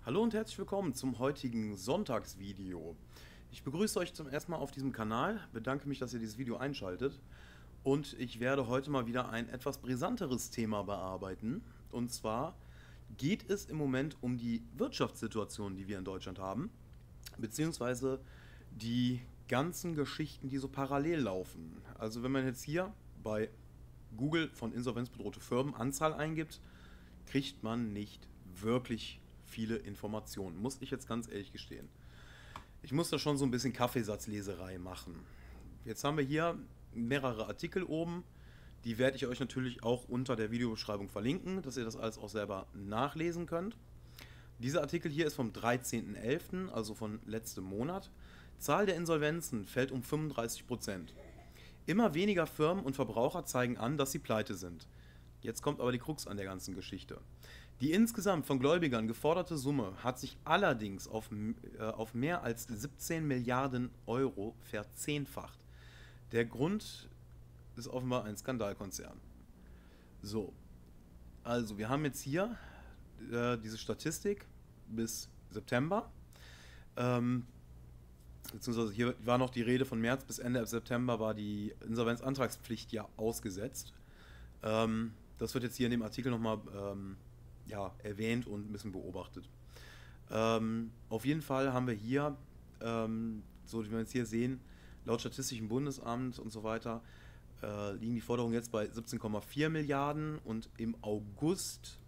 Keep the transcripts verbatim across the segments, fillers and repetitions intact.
Hallo und herzlich willkommen zum heutigen Sonntagsvideo. Ich begrüße euch zum ersten Mal auf diesem Kanal, bedanke mich, dass ihr dieses Video einschaltet und ich werde heute mal wieder ein etwas brisanteres Thema bearbeiten. Und zwar geht es im Moment um die Wirtschaftssituation, die wir in Deutschland haben, beziehungsweise die ganzen Geschichten, die so parallel laufen. Also wenn man jetzt hier bei Google von insolvenzbedrohte Firmen Anzahl eingibt, kriegt man nicht wirklich viele Informationen, muss ich jetzt ganz ehrlich gestehen. Ich muss da schon so ein bisschen Kaffeesatzleserei machen. Jetzt haben wir hier mehrere Artikel oben, die werde ich euch natürlich auch unter der Videobeschreibung verlinken, dass ihr das alles auch selber nachlesen könnt. Dieser Artikel hier ist vom dreizehnten elften, also von letztem Monat. Zahl der Insolvenzen fällt um fünfunddreißig Prozent. Immer weniger Firmen und Verbraucher zeigen an, dass sie pleite sind. Jetzt kommt aber die Krux an der ganzen Geschichte. Die insgesamt von Gläubigern geforderte Summe hat sich allerdings auf, äh, auf mehr als siebzehn Milliarden Euro verzehnfacht. Der Grund ist offenbar ein Skandalkonzern. So, also wir haben jetzt hier äh, diese Statistik bis September. Ähm, beziehungsweise hier war noch die Rede von März bis Ende September war die Insolvenzantragspflicht ja ausgesetzt. Ähm, das wird jetzt hier in dem Artikel nochmal ähm, ja, erwähnt und ein bisschen beobachtet. Ähm, auf jeden Fall haben wir hier, ähm, so wie wir jetzt hier sehen, laut Statistischem Bundesamt und so weiter, äh, liegen die Forderungen jetzt bei siebzehn Komma vier Milliarden und im August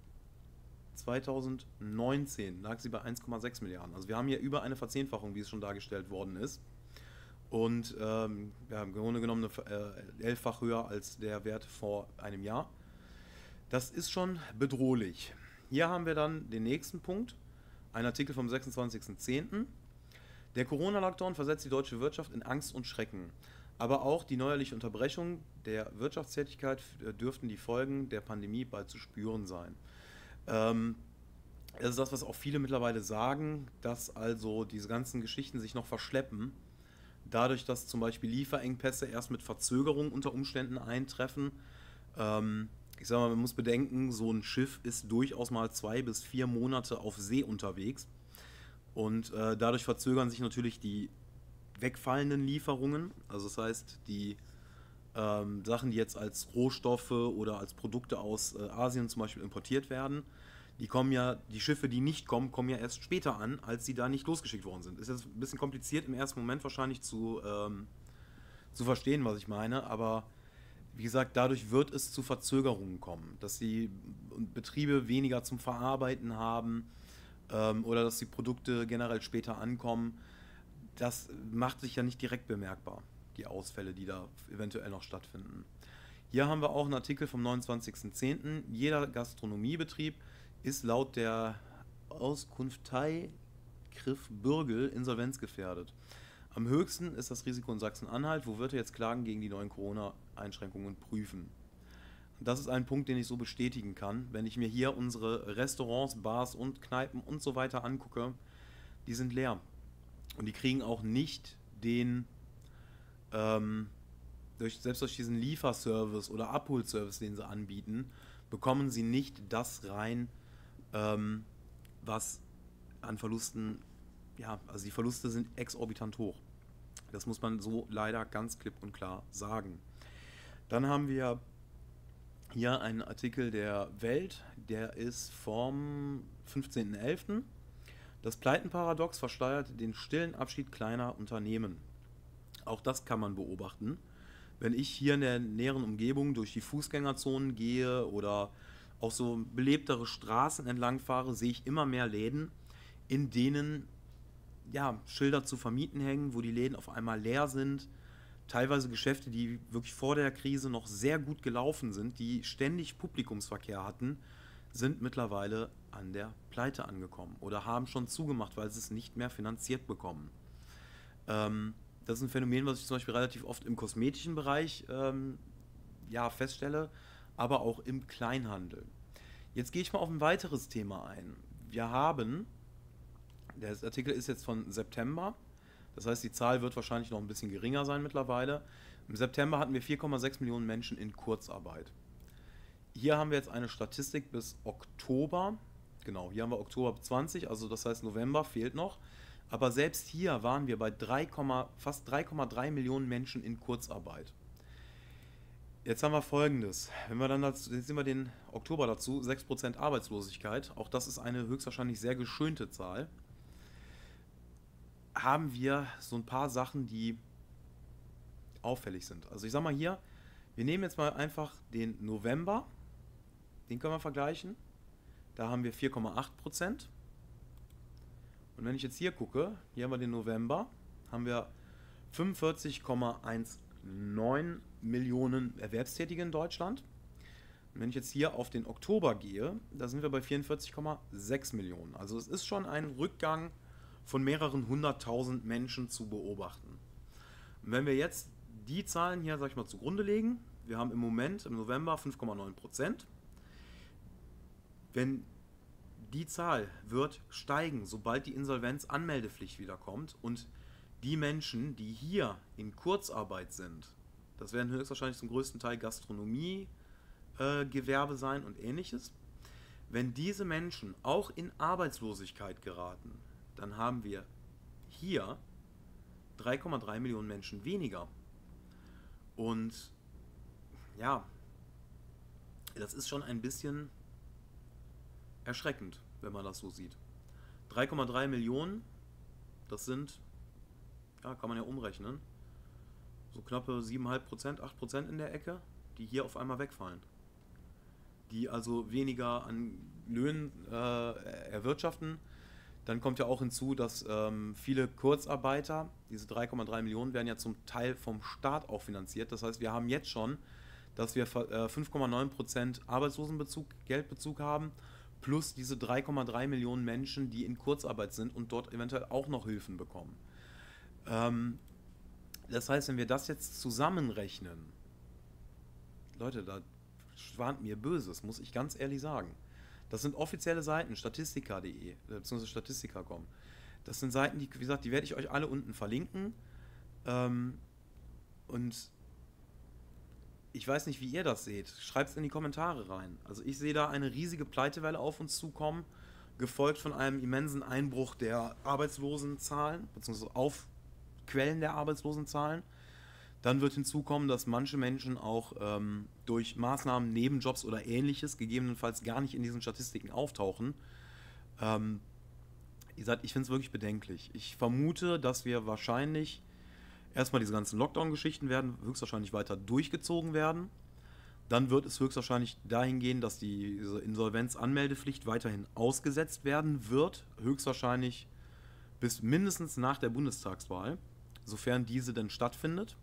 zweitausendneunzehn lag sie bei eins Komma sechs Milliarden. Also wir haben hier über eine Verzehnfachung, wie es schon dargestellt worden ist. Und ähm, ja, im Grunde genommen eine, äh, elffach höher als der Wert vor einem Jahr. Das ist schon bedrohlich. Hier haben wir dann den nächsten Punkt, ein Artikel vom sechsundzwanzigsten zehnten Der Corona-Lockdown versetzt die deutsche Wirtschaft in Angst und Schrecken. Aber auch die neuerliche Unterbrechung der Wirtschaftstätigkeit dürften die Folgen der Pandemie bald zu spüren sein. Ähm, das ist das, was auch viele mittlerweile sagen, dass also diese ganzen Geschichten sich noch verschleppen. Dadurch, dass zum Beispiel Lieferengpässe erst mit Verzögerung unter Umständen eintreffen. Ähm, Ich sag mal, man muss bedenken, so ein Schiff ist durchaus mal zwei bis vier Monate auf See unterwegs. Und äh, dadurch verzögern sich natürlich die wegfallenden Lieferungen. Also das heißt, die ähm, Sachen, die jetzt als Rohstoffe oder als Produkte aus äh, Asien zum Beispiel importiert werden, die kommen ja, die Schiffe, die nicht kommen, kommen ja erst später an, als sie da nicht losgeschickt worden sind. Ist jetzt ein bisschen kompliziert im ersten Moment wahrscheinlich zu, ähm, zu verstehen, was ich meine, aber wie gesagt, dadurch wird es zu Verzögerungen kommen, dass die Betriebe weniger zum Verarbeiten haben ähm, oder dass die Produkte generell später ankommen. Das macht sich ja nicht direkt bemerkbar, die Ausfälle, die da eventuell noch stattfinden. Hier haben wir auch einen Artikel vom neunundzwanzigsten zehnten Jeder Gastronomiebetrieb ist laut der Auskunftei Griff Bürgel insolvenzgefährdet. Am höchsten ist das Risiko in Sachsen-Anhalt, wo Wirte jetzt Klagen gegen die neuen Corona-Einschränkungen prüfen. Das ist ein Punkt, den ich so bestätigen kann. Wenn ich mir hier unsere Restaurants, Bars und Kneipen und so weiter angucke, die sind leer. Und die kriegen auch nicht den, ähm, durch, selbst durch diesen Lieferservice oder Abholservice, den sie anbieten, bekommen sie nicht das rein, ähm, was an Verlusten, ja, also die Verluste sind exorbitant hoch. Das muss man so leider ganz klipp und klar sagen. Dann haben wir hier einen Artikel der Welt, der ist vom fünfzehnten elften Das Pleitenparadox versteuert den stillen Abschied kleiner Unternehmen. Auch das kann man beobachten. Wenn ich hier in der näheren Umgebung durch die Fußgängerzonen gehe oder auch so belebtere Straßen entlang fahre, sehe ich immer mehr Läden, in denen ja, Schilder zu vermieten hängen, wo die Läden auf einmal leer sind. Teilweise Geschäfte, die wirklich vor der Krise noch sehr gut gelaufen sind, die ständig Publikumsverkehr hatten, sind mittlerweile an der Pleite angekommen oder haben schon zugemacht, weil sie es nicht mehr finanziert bekommen. Ähm, das ist ein Phänomen, was ich zum Beispiel relativ oft im kosmetischen Bereich ähm, ja, feststelle, aber auch im Kleinhandel. Jetzt gehe ich mal auf ein weiteres Thema ein. Wir haben Der Artikel ist jetzt von September, das heißt, die Zahl wird wahrscheinlich noch ein bisschen geringer sein mittlerweile. Im September hatten wir vier Komma sechs Millionen Menschen in Kurzarbeit. Hier haben wir jetzt eine Statistik bis Oktober genau, hier haben wir Oktober zwanzig, also das heißt November fehlt noch. Aber selbst hier waren wir bei drei, fast drei Komma drei Millionen Menschen in Kurzarbeit. Jetzt haben wir Folgendes. Wenn wir dann dazu, jetzt sehen wir den Oktober dazu, sechs Prozent Arbeitslosigkeit, auch das ist eine höchstwahrscheinlich sehr geschönte Zahl, haben wir so ein paar Sachen, die auffällig sind. Also ich sag mal hier, wir nehmen jetzt mal einfach den November, den können wir vergleichen. Da haben wir vier Komma acht Prozent. Und wenn ich jetzt hier gucke, hier haben wir den November, haben wir fünfundvierzig Komma neunzehn Millionen Erwerbstätige in Deutschland. Und wenn ich jetzt hier auf den Oktober gehe, da sind wir bei vierundvierzig Komma sechs Millionen. Also es ist schon ein Rückgang von mehreren hunderttausend Menschen zu beobachten. Und wenn wir jetzt die Zahlen hier, sag ich mal, zugrunde legen, wir haben im Moment im November fünf Komma neun Prozent. Wenn die Zahl wird steigen, sobald die Insolvenzanmeldepflicht wiederkommt und die Menschen, die hier in Kurzarbeit sind, das werden höchstwahrscheinlich zum größten Teil Gastronomie, äh, Gewerbe sein und ähnliches, wenn diese Menschen auch in Arbeitslosigkeit geraten, dann haben wir hier drei Komma drei Millionen Menschen weniger. Und ja, das ist schon ein bisschen erschreckend, wenn man das so sieht. drei Komma drei Millionen, das sind, ja, kann man ja umrechnen, so knappe sieben Komma fünf Prozent, acht Prozent in der Ecke, die hier auf einmal wegfallen. Die also weniger an Löhnen äh, erwirtschaften. Dann kommt ja auch hinzu, dass ähm, viele Kurzarbeiter, diese drei Komma drei Millionen, werden ja zum Teil vom Staat auch finanziert. Das heißt, wir haben jetzt schon, dass wir äh, fünf Komma neun Prozent Arbeitslosenbezug, Geldbezug haben, plus diese drei Komma drei Millionen Menschen, die in Kurzarbeit sind und dort eventuell auch noch Hilfen bekommen. Ähm, das heißt, wenn wir das jetzt zusammenrechnen, Leute, da schwant mir Böses, muss ich ganz ehrlich sagen. Das sind offizielle Seiten, statistika punkt de, beziehungsweise statistika punkt com. Das sind Seiten, die, wie gesagt, die werde ich euch alle unten verlinken. Ähm, und ich weiß nicht, wie ihr das seht. Schreibt es in die Kommentare rein. Also ich sehe da eine riesige Pleitewelle auf uns zukommen, gefolgt von einem immensen Einbruch der Arbeitslosenzahlen, beziehungsweise Aufquellen der Arbeitslosenzahlen. Dann wird hinzukommen, dass manche Menschen auch ähm, durch Maßnahmen, Nebenjobs oder ähnliches gegebenenfalls gar nicht in diesen Statistiken auftauchen. Ähm, wie gesagt, ich finde es wirklich bedenklich. Ich vermute, dass wir wahrscheinlich erstmal diese ganzen Lockdown-Geschichten werden höchstwahrscheinlich weiter durchgezogen werden. Dann wird es höchstwahrscheinlich dahin gehen, dass diese Insolvenzanmeldepflicht weiterhin ausgesetzt werden wird. Höchstwahrscheinlich bis mindestens nach der Bundestagswahl, sofern diese denn stattfindet.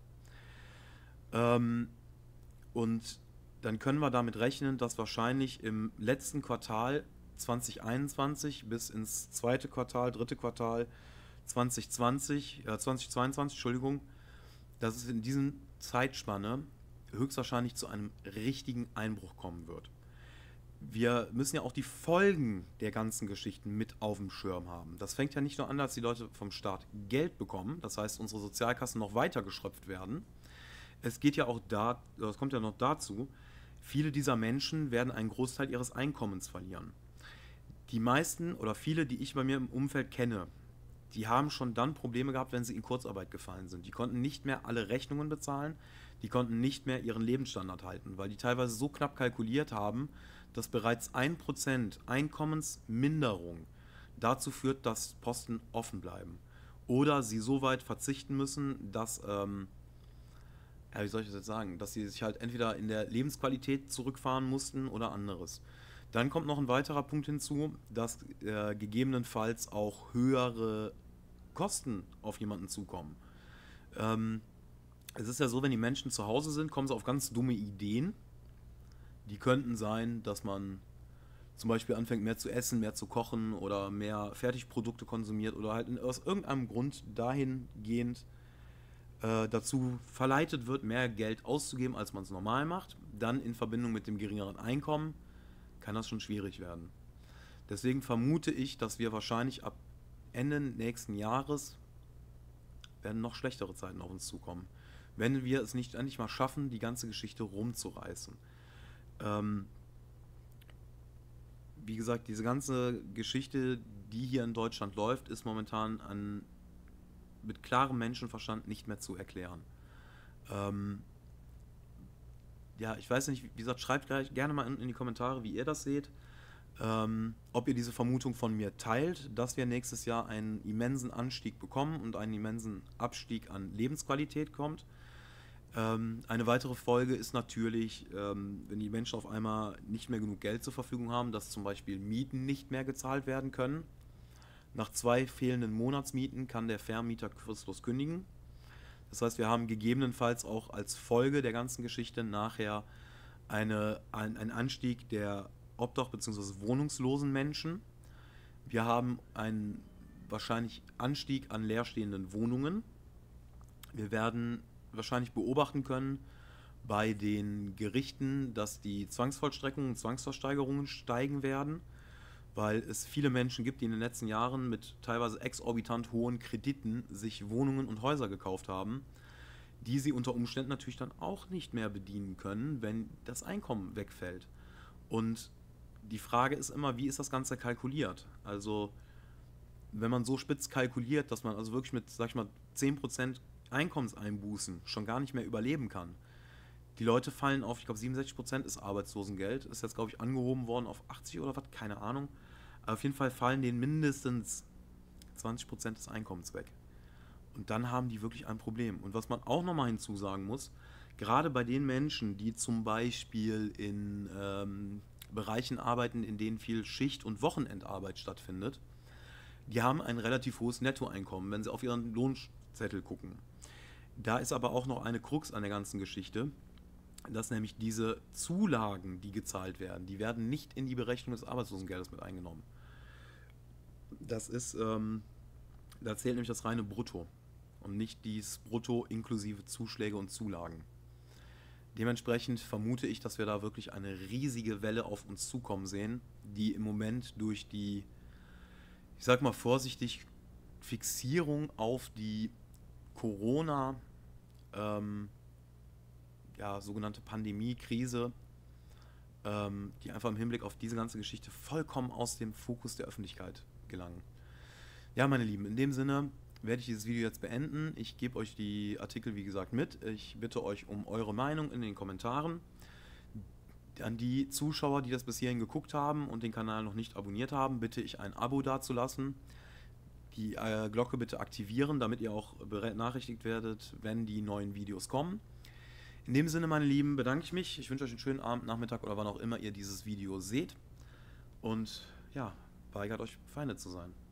Ähm, und dann können wir damit rechnen, dass wahrscheinlich im letzten Quartal zwanzig einundzwanzig bis ins zweite Quartal, dritte Quartal zwanzig zwanzig, äh, zwanzig zweiundzwanzig, Entschuldigung, dass es in diesem Zeitspanne höchstwahrscheinlich zu einem richtigen Einbruch kommen wird. Wir müssen ja auch die Folgen der ganzen Geschichten mit auf dem Schirm haben. Das fängt ja nicht nur an, dass die Leute vom Staat Geld bekommen, das heißt, unsere Sozialkassen noch weiter geschröpft werden. Es geht ja auch da, das kommt ja noch dazu, viele dieser Menschen werden einen Großteil ihres Einkommens verlieren. Die meisten oder viele, die ich bei mir im Umfeld kenne, die haben schon dann Probleme gehabt, wenn sie in Kurzarbeit gefallen sind. Die konnten nicht mehr alle Rechnungen bezahlen, die konnten nicht mehr ihren Lebensstandard halten, weil die teilweise so knapp kalkuliert haben, dass bereits ein Prozent Einkommensminderung dazu führt, dass Posten offen bleiben. Oder sie so weit verzichten müssen, dass, ähm, ja, wie soll ich das jetzt sagen, dass sie sich halt entweder in der Lebensqualität zurückfahren mussten oder anderes. Dann kommt noch ein weiterer Punkt hinzu, dass äh, gegebenenfalls auch höhere Kosten auf jemanden zukommen. Ähm, es ist ja so, wenn die Menschen zu Hause sind, kommen sie auf ganz dumme Ideen. Die könnten sein, dass man zum Beispiel anfängt, mehr zu essen, mehr zu kochen oder mehr Fertigprodukte konsumiert oder halt aus irgendeinem Grund dahingehend äh, dazu verleitet wird, mehr Geld auszugeben, als man es normal macht. Dann in Verbindung mit dem geringeren Einkommen kann das schon schwierig werden. Deswegen vermute ich, dass wir wahrscheinlich ab Ende nächsten Jahres werden noch schlechtere Zeiten auf uns zukommen, wenn wir es nicht endlich mal schaffen, die ganze Geschichte rumzureißen. Ähm, wie gesagt, diese ganze Geschichte, die hier in Deutschland läuft, ist momentan an, mit klarem Menschenverstand nicht mehr zu erklären. Ähm, ja, ich weiß nicht, wie gesagt, schreibt gleich gerne mal in, in die Kommentare, wie ihr das seht. Ähm, ob ihr diese Vermutung von mir teilt, dass wir nächstes Jahr einen immensen Anstieg bekommen und einen immensen Abstieg an Lebensqualität kommt. Ähm, eine weitere Folge ist natürlich, ähm, wenn die Menschen auf einmal nicht mehr genug Geld zur Verfügung haben, dass zum Beispiel Mieten nicht mehr gezahlt werden können. Nach zwei fehlenden Monatsmieten kann der Vermieter fristlos kündigen. Das heißt, wir haben gegebenenfalls auch als Folge der ganzen Geschichte nachher eine, ein, einen Anstieg der Obdach- bzw. wohnungslosen Menschen. Wir haben einen wahrscheinlich Anstieg an leerstehenden Wohnungen. Wir werden wahrscheinlich beobachten können bei den Gerichten, dass die Zwangsvollstreckungen und Zwangsversteigerungen steigen werden, weil es viele Menschen gibt, die in den letzten Jahren mit teilweise exorbitant hohen Krediten sich Wohnungen und Häuser gekauft haben, die sie unter Umständen natürlich dann auch nicht mehr bedienen können, wenn das Einkommen wegfällt. Und die Frage ist immer, wie ist das Ganze kalkuliert? Also, wenn man so spitz kalkuliert, dass man also wirklich mit, sag ich mal, zehn Prozent Einkommenseinbußen schon gar nicht mehr überleben kann. Die Leute fallen auf, ich glaube, siebenundsechzig Prozent ist Arbeitslosengeld, ist jetzt, glaube ich, angehoben worden auf achtzig oder was, keine Ahnung. Aber auf jeden Fall fallen denen mindestens zwanzig Prozent des Einkommens weg. Und dann haben die wirklich ein Problem. Und was man auch nochmal hinzusagen muss, gerade bei den Menschen, die zum Beispiel in ähm, Bereichen arbeiten, in denen viel Schicht- und Wochenendarbeit stattfindet, die haben ein relativ hohes Nettoeinkommen, wenn sie auf ihren Lohnzettel gucken. Da ist aber auch noch eine Krux an der ganzen Geschichte, dass nämlich diese Zulagen, die gezahlt werden, die werden nicht in die Berechnung des Arbeitslosengeldes mit eingenommen. Das ist, ähm, da zählt nämlich das reine Brutto und nicht dieses Brutto inklusive Zuschläge und Zulagen. Dementsprechend vermute ich, dass wir da wirklich eine riesige Welle auf uns zukommen sehen, die im Moment durch die, ich sag mal vorsichtig, Fixierung auf die Corona, ähm, ja, sogenannte Pandemie, Krise, ähm, die einfach im Hinblick auf diese ganze Geschichte vollkommen aus dem Fokus der Öffentlichkeit gelangen. Ja, meine Lieben, in dem Sinne werde ich dieses Video jetzt beenden. Ich gebe euch die Artikel, wie gesagt, mit. Ich bitte euch um eure Meinung in den Kommentaren. An die Zuschauer, die das bis hierhin geguckt haben und den Kanal noch nicht abonniert haben, bitte ich ein Abo dazulassen. Die äh, Glocke bitte aktivieren, damit ihr auch benachrichtigt werdet, wenn die neuen Videos kommen. In dem Sinne, meine Lieben, bedanke ich mich. Ich wünsche euch einen schönen Abend, Nachmittag oder wann auch immer ihr dieses Video seht. Und ja, weigert euch, Feinde zu sein.